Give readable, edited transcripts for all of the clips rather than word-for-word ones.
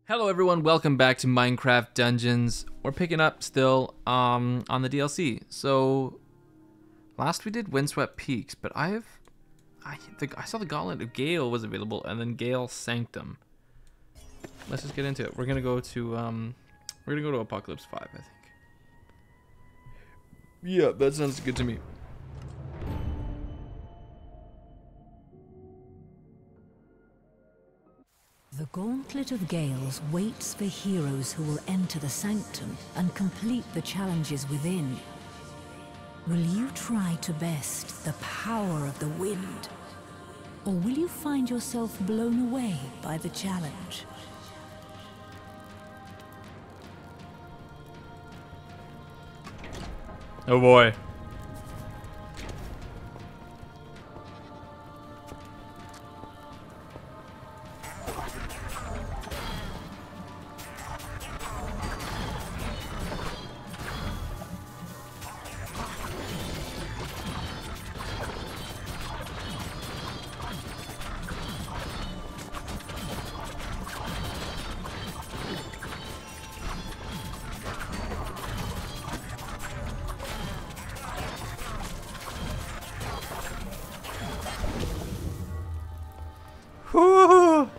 Hello everyone, welcome back to Minecraft Dungeons. We're picking up still on the DLC. So last we did Windswept Peaks, but I saw the Gauntlet of Gale was available and then Gale Sanctum. Let's just get into it. We're gonna go to Apocalypse 5, I think. Yeah, that sounds good to me. The Gauntlet of Gales waits for heroes who will enter the Sanctum and complete the challenges within. Will you try to best the power of the wind? Or will you find yourself blown away by the challenge? Oh boy. Whew.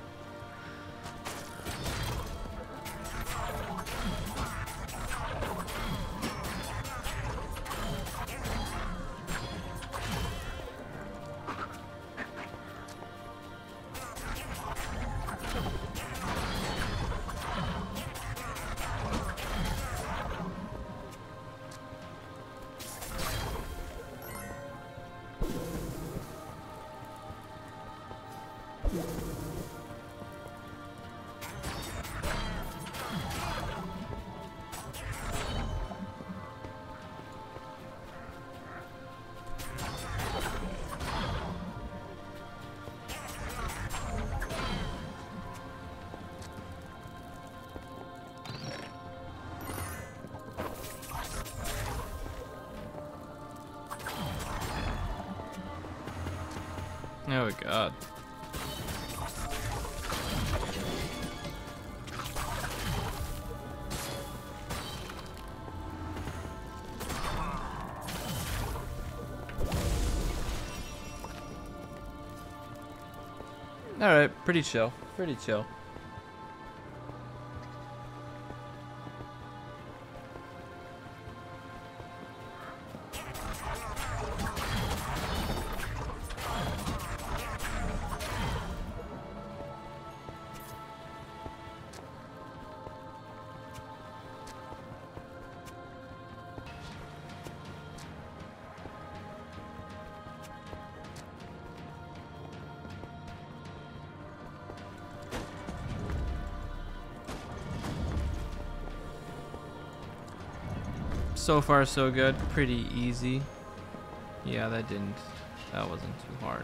Oh god. Alright, pretty chill. Pretty chill. So far so good, pretty easy. Yeah, that wasn't too hard.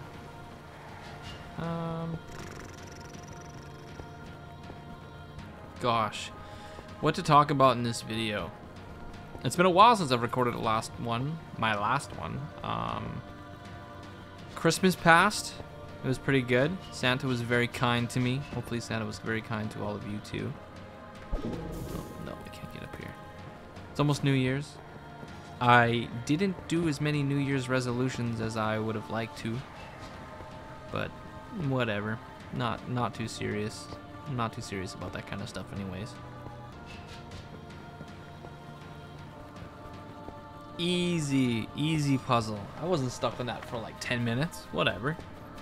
Gosh, what to talk about in this video? It's been a while since I've recorded my last one. Christmas passed, it was pretty good. Santa was very kind to me. Hopefully Santa was very kind to all of you too. Oh, no, I can't get up here. It's almost New Year's. I didn't do as many New Year's resolutions as I would have liked to, but whatever. Not too serious. I'm not too serious about that kind of stuff anyways. Easy puzzle. I wasn't stuck on that for like 10 minutes. Whatever.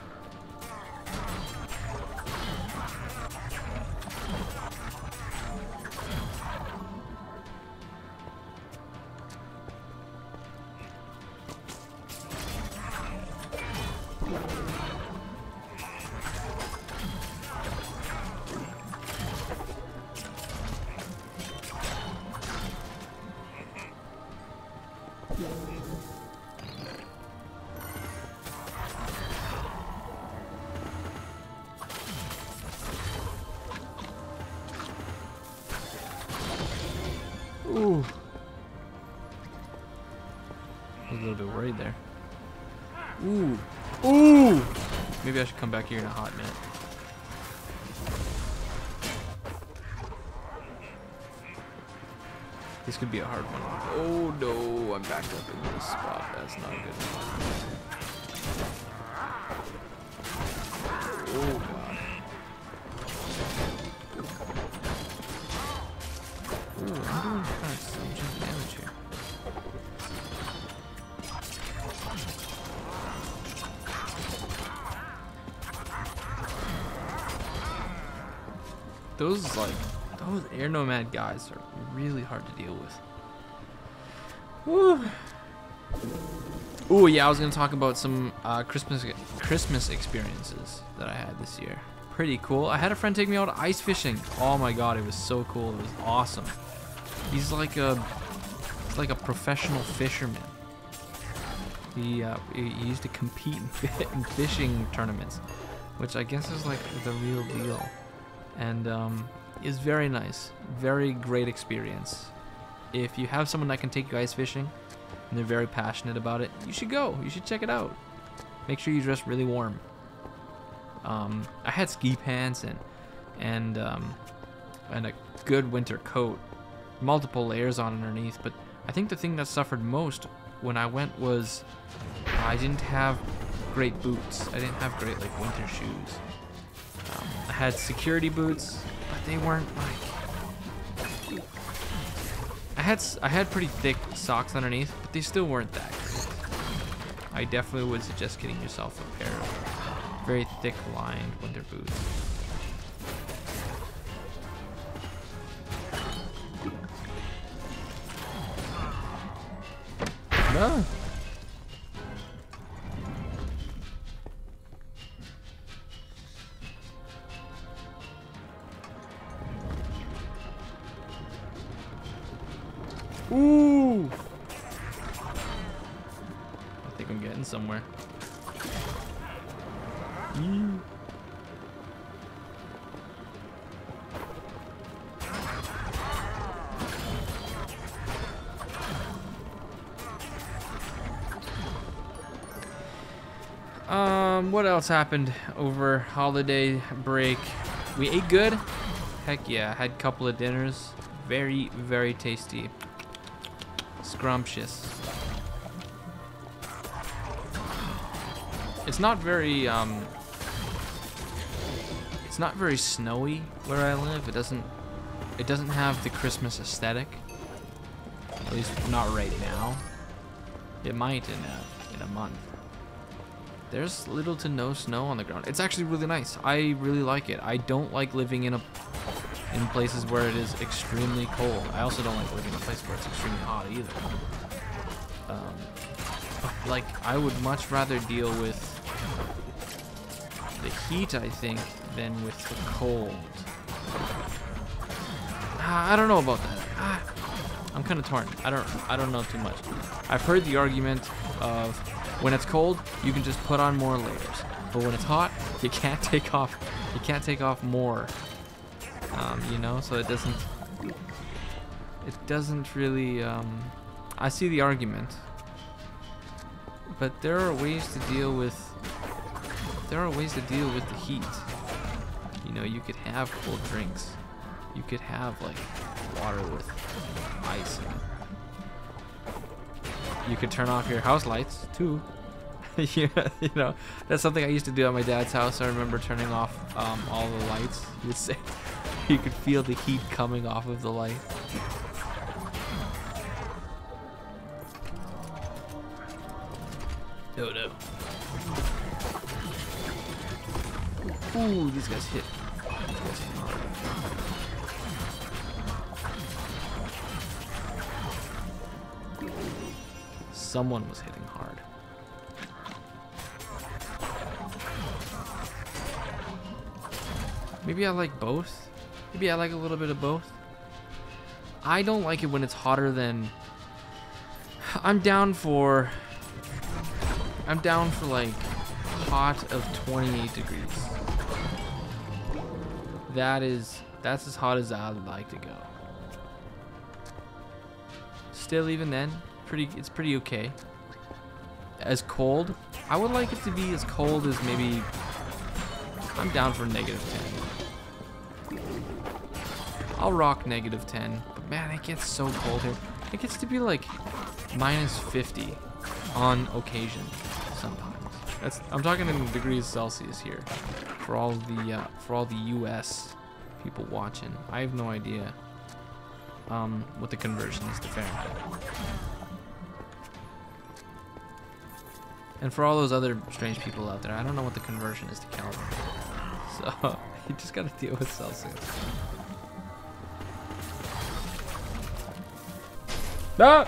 Ooh. I was a little bit worried there. Ooh. Ooh! Maybe I should come back here in a hot minute. This could be a hard one. Oh no, I'm backed up in this spot. That's not good. Oh god. Ooh, I'm doing kind of some damage here. Those air nomad guys are really hard to deal with. Woo. Ooh, yeah, I was gonna talk about some Christmas experiences that I had this year. Pretty cool. I had a friend take me out ice fishing. Oh my god, it was so cool. It was awesome. He's like a professional fisherman. He used to compete in fishing tournaments, which I guess is like the real deal. And is very nice. Very great experience. If you have someone that can take you ice fishing and they're very passionate about it, you should go. You should check it out. Make sure you dress really warm. I had ski pants and a good winter coat, multiple layers on underneath. But I think the thing that suffered most when I went was I didn't have great boots. I didn't have great like winter shoes. I had security boots, but they weren't like. I had pretty thick socks underneath, but they still weren't that good. I definitely would suggest getting yourself a pair of very thick lined winter boots. No. Ooh! I think I'm getting somewhere. What else happened over holiday break? We ate good. Heck yeah, had a couple of dinners. Very, very tasty. Scrumptious. It's not very snowy where I live. It doesn't have the Christmas aesthetic. At least not right now. It might in a month. There's little to no snow on the ground. It's actually really nice. I really like it. I don't like living in places where it is extremely cold. I also don't like living in a place where it's extremely hot either. Like, I would much rather deal with the heat, I think, than with the cold. I don't know about that. I'm kind of torn. I don't know too much. I've heard the argument of when it's cold, you can just put on more layers, but when it's hot, you can't take off more. You know, so it doesn't really. I see the argument, but there are ways to deal with the heat. You know, you could have cold drinks. You could have like water with ice in it. You could turn off your house lights too. Yeah, you know, that's something I used to do at my dad's house. I remember turning off all the lights. He would say you could feel the heat coming off of the light. No. Ooh, these guys hit. Someone was hitting hard. Maybe I like both. Maybe I like a little bit of both. I don't like it when it's hotter than. I'm down for like hot of 28 degrees. That's as hot as I'd like to go. Still, even then, it's pretty okay. As cold, I would like it to be as cold as maybe. I'm down for -10. I'll rock -10, but Man, it gets so cold here. It gets to be like -50 on occasion sometimes. I'm talking in degrees Celsius here for all the US people watching. I have no idea what the conversion is to Fahrenheit. And for all those other strange people out there, I don't know what the conversion is to Kelvin. So you just gotta deal with Celsius. Ah!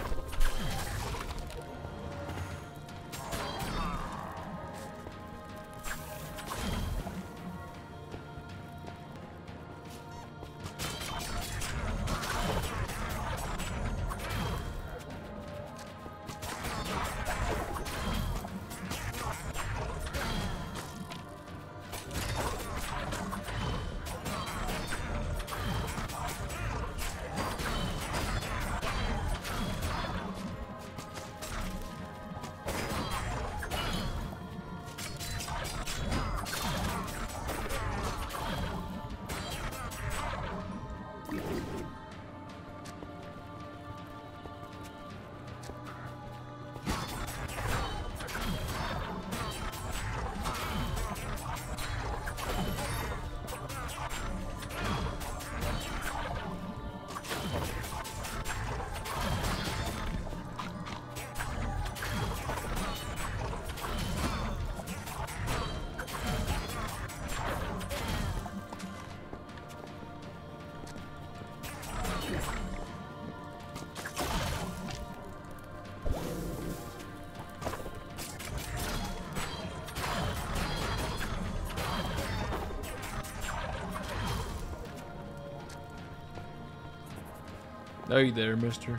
Hey there, mister.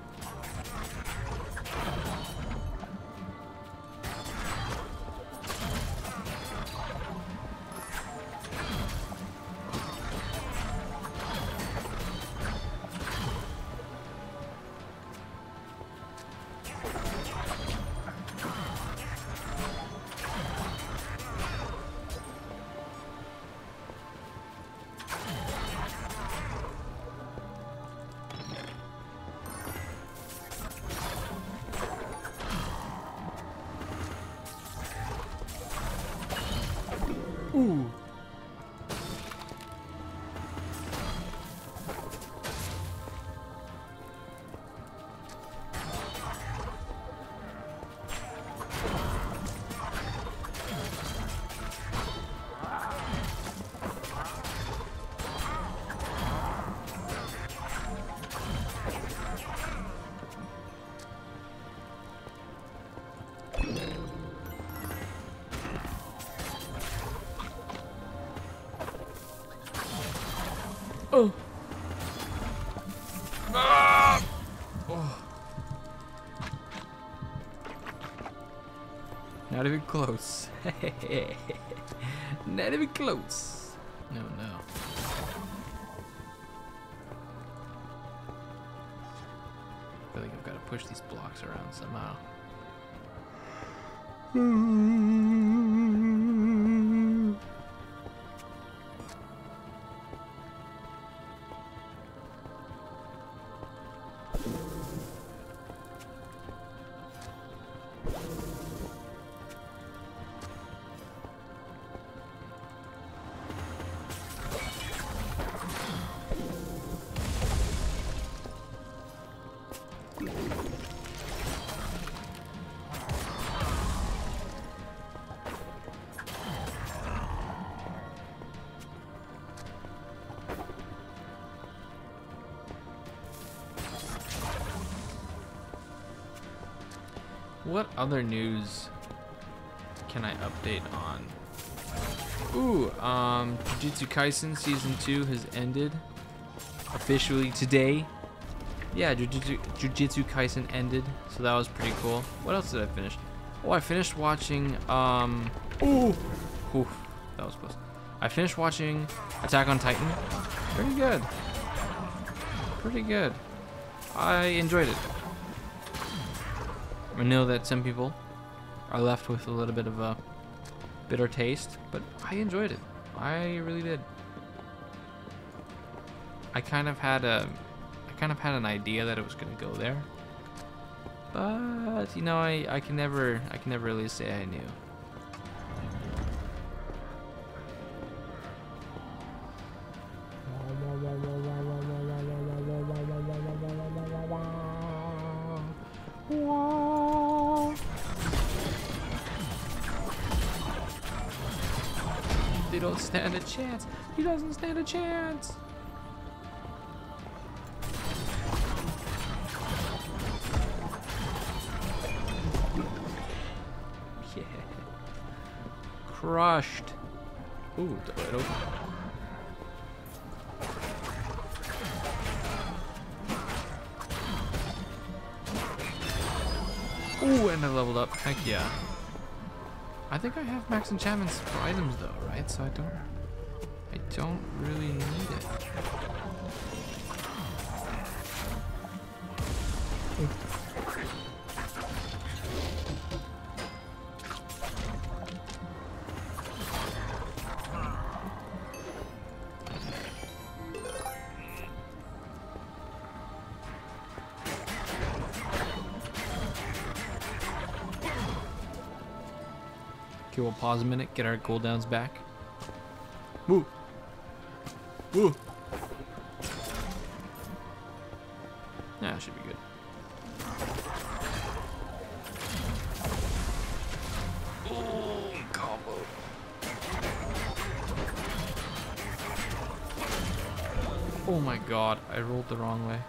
Ooh. Oh. Ah. Oh. Not even close. Not even close. No, no. I feel like I've got to push these blocks around somehow. What other news can I update on? Ooh, Jujutsu Kaisen Season 2 has ended officially today. Yeah, Jujutsu Kaisen ended, so that was pretty cool. What else did I finish? Oh, I finished watching, ooh, that was close. I finished watching Attack on Titan. Pretty good. Pretty good. I enjoyed it. I know that some people are left with a little bit of a bitter taste, but I enjoyed it. I really did. I kind of had a kind of had an idea that it was gonna go there. But you know, I can never really say I knew. They don't stand a chance. He doesn't stand a chance. Yeah. Crushed. Ooh, right open. Ooh, and I leveled up. Heck yeah. I think I have max enchantments for items though, right? So I don't really need it. Okay, we'll pause a minute, get our cooldowns back. Woo! Woo! Yeah, that should be good. Oh, combo. Oh my god, I rolled the wrong way.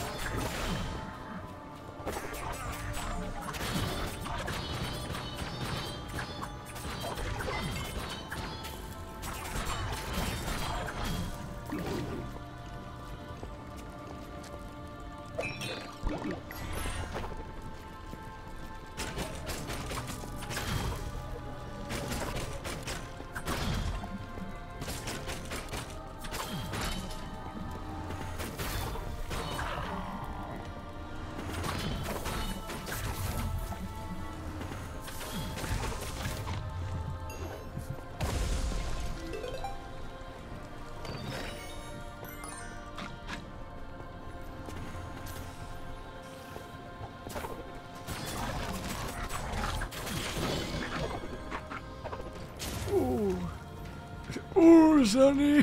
Oh, Sonny!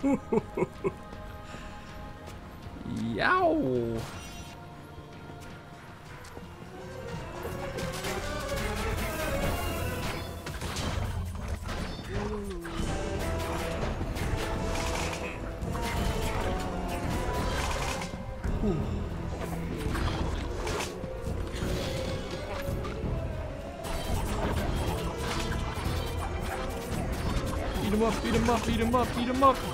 Yow! Beat him up, beat him up, beat him up, beat him up.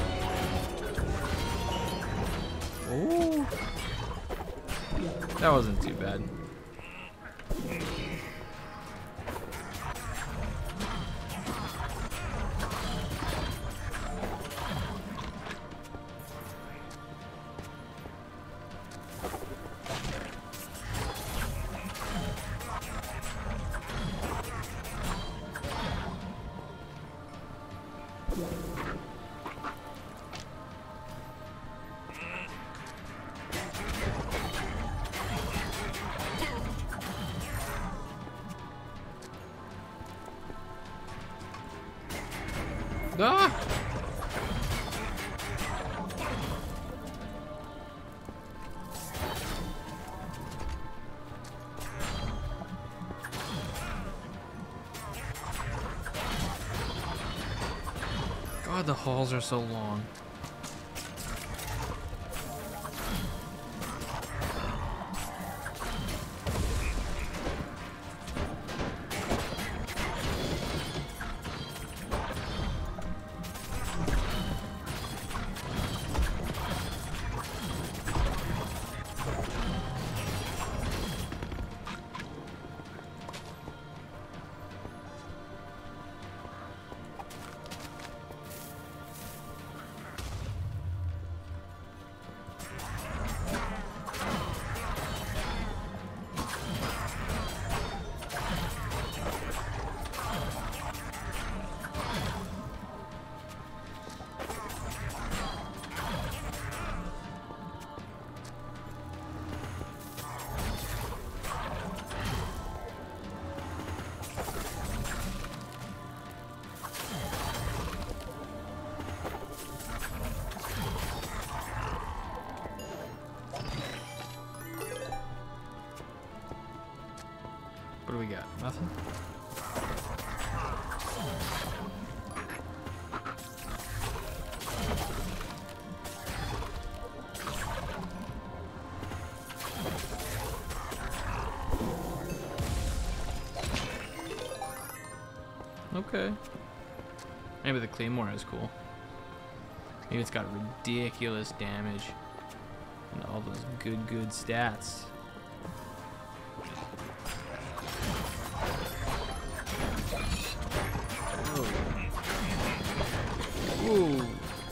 Oh. That wasn't too bad. Ah! God, the halls are so long. do we got? Nothing? Okay. Maybe the Claymore is cool. Maybe it's got ridiculous damage and all those good stats. Ooh.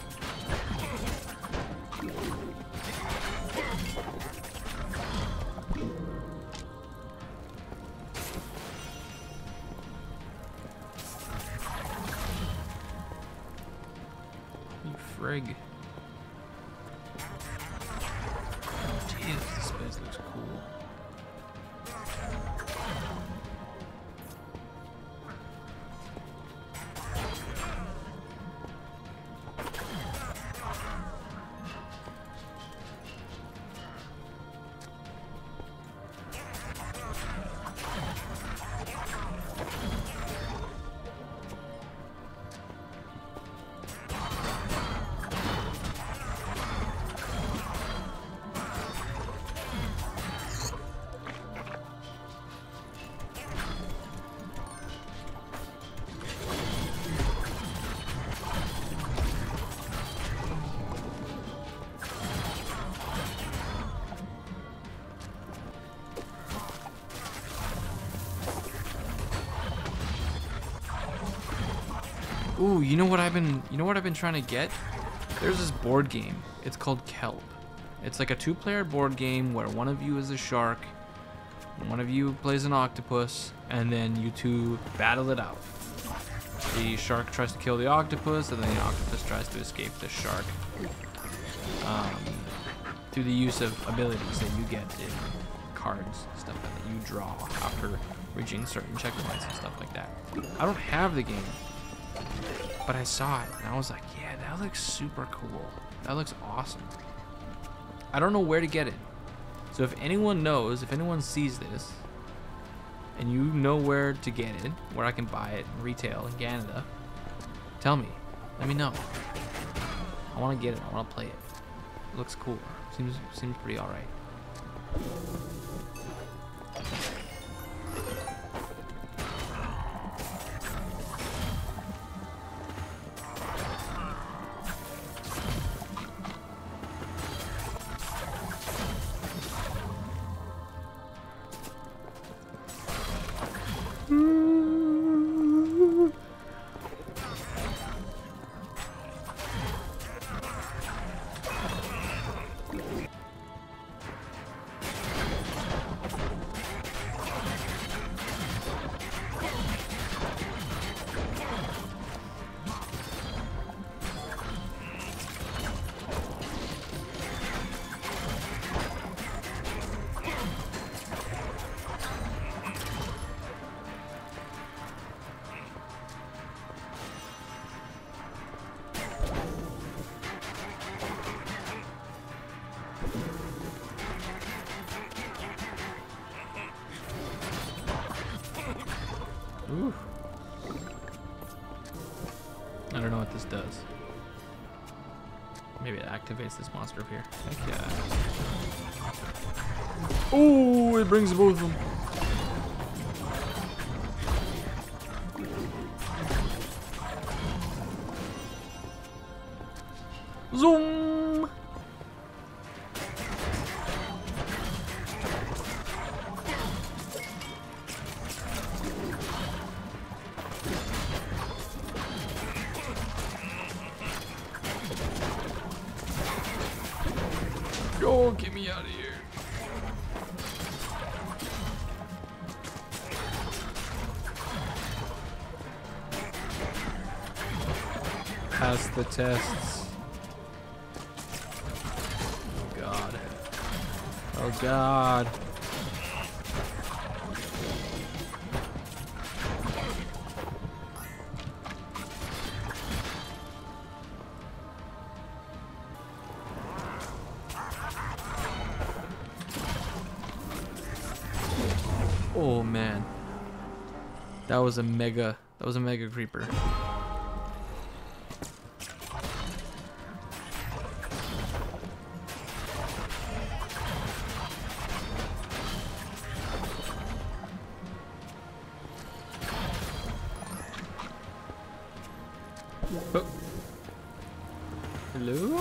You frig. Jeez, this place looks cool. Ooh, you know what I've been trying to get? There's this board game. It's called Kelp. It's like a 2-player board game where one of you is a shark, and one of you plays an octopus, and then you two battle it out. The shark tries to kill the octopus, and then the octopus tries to escape the shark. Through the use of abilities that you get in cards, stuff like that you draw after reaching certain checkpoints and stuff like that. I don't have the game, but I saw it and I was like, yeah, that looks super cool. That looks awesome. I don't know where to get it. So if anyone knows, if anyone sees this, and you know where to get it, where I can buy it retail in Canada, tell me. Let me know. I want to get it. I want to play it. It looks cool. Seems pretty alright. Ooh. I don't know what this does. Maybe it activates this monster up here. Heck yeah. Ooh, it brings both of them. Zoom! Oh, get me out of here. Pass the tests. Oh God. Oh God. Oh man, That was a mega creeper. Oh. Hello?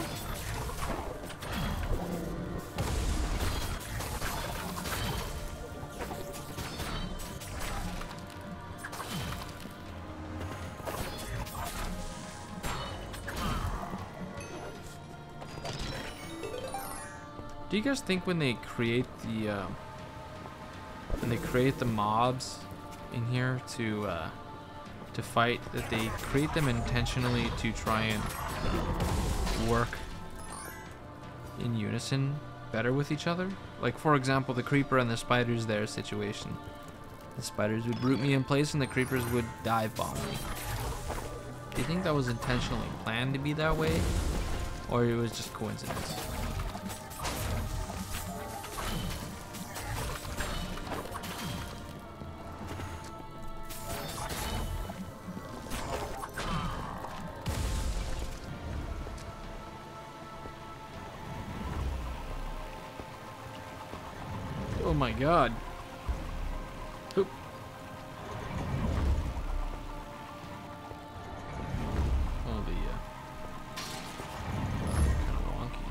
Do you guys think when they create the mobs in here to fight, that they create them intentionally to try and work in unison better with each other? Like, for example, the creeper and the spiders there situation. The spiders would root me in place and the creepers would dive bomb me. Do you think that was intentionally planned to be that way? Or it was just coincidence? Oh my god. Oop. Oh, the kind of wonky.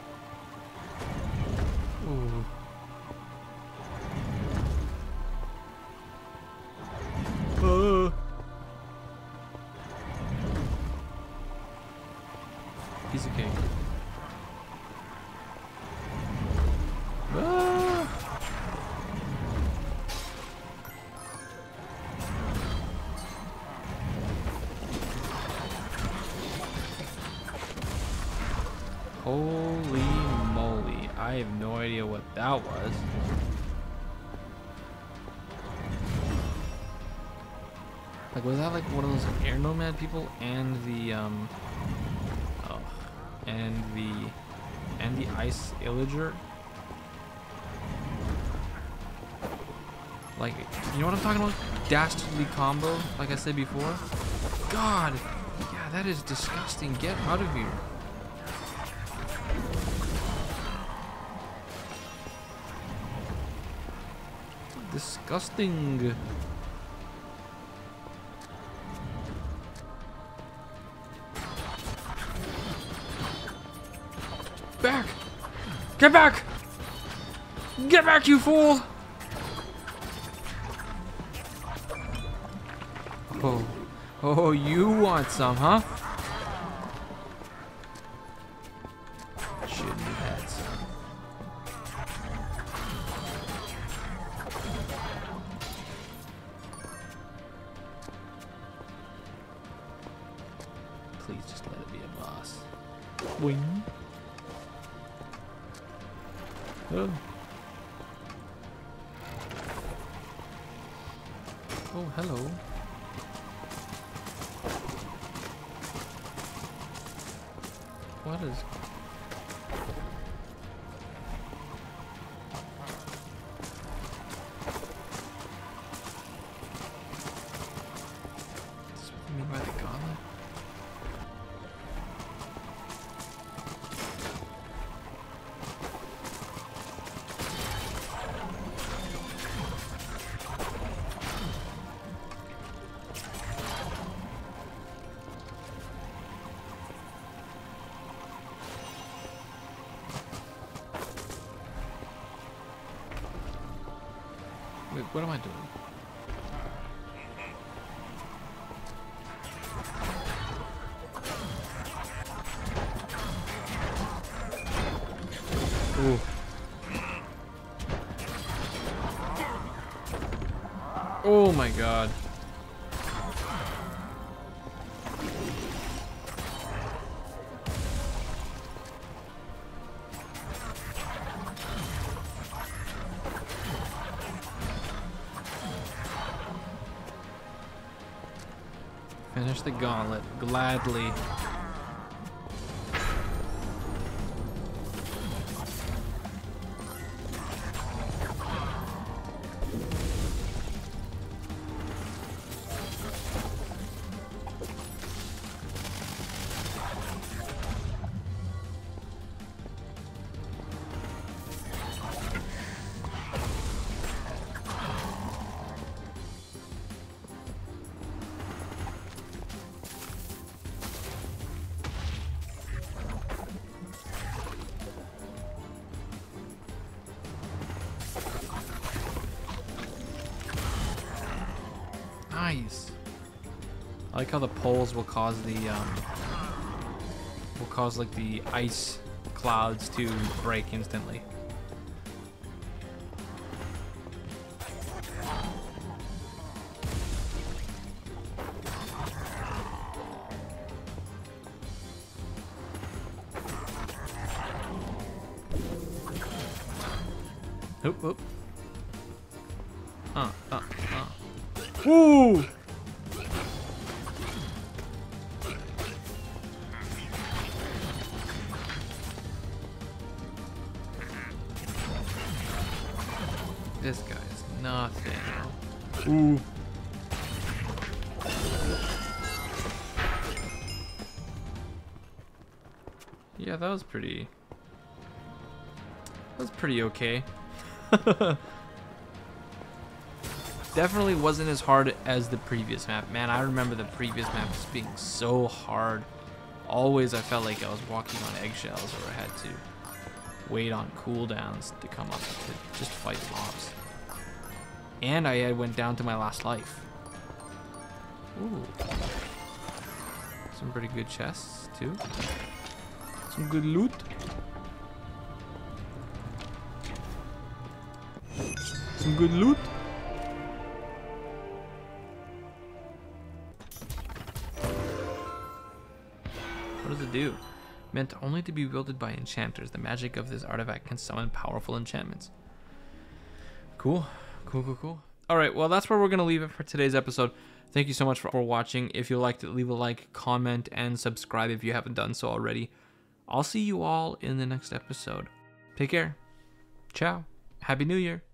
Ooh. Piece of cake. Holy moly, I have no idea what that was. Like, was that like one of those air nomad people and the and the ice illager? Like, you know what I'm talking about? Dastardly combo, like I said before. God, yeah, that is disgusting. Get out of here. Disgusting. Back! Get back! Get back, you fool! Oh, oh, you want some, huh? Shouldn't have had some. Please just let it be a boss. Wing. Oh. Oh, hello. What is... This what you mean by the gauntlet? Wait, what am I doing? Ooh. Oh my god. Finish the gauntlet gladly. Nice. I like how the poles will cause the like the ice clouds to break instantly. Oop, oop. Ooh! This guy is nothing. Ooh. Yeah, that was pretty okay. Definitely wasn't as hard as the previous map. Man, I remember the previous map just being so hard. Always I felt like I was walking on eggshells, or I had to wait on cooldowns to come up to just fight mobs. And I went down to my last life. Ooh. Some pretty good chests too. Some good loot. Some good loot. What does it do? Meant only to be wielded by enchanters. The magic of this artifact can summon powerful enchantments. Cool. Cool, cool, cool. Alright, well, that's where we're going to leave it for today's episode. Thank you so much for watching. If you liked it, leave a like, comment, and subscribe if you haven't done so already. I'll see you all in the next episode. Take care. Ciao. Happy New Year.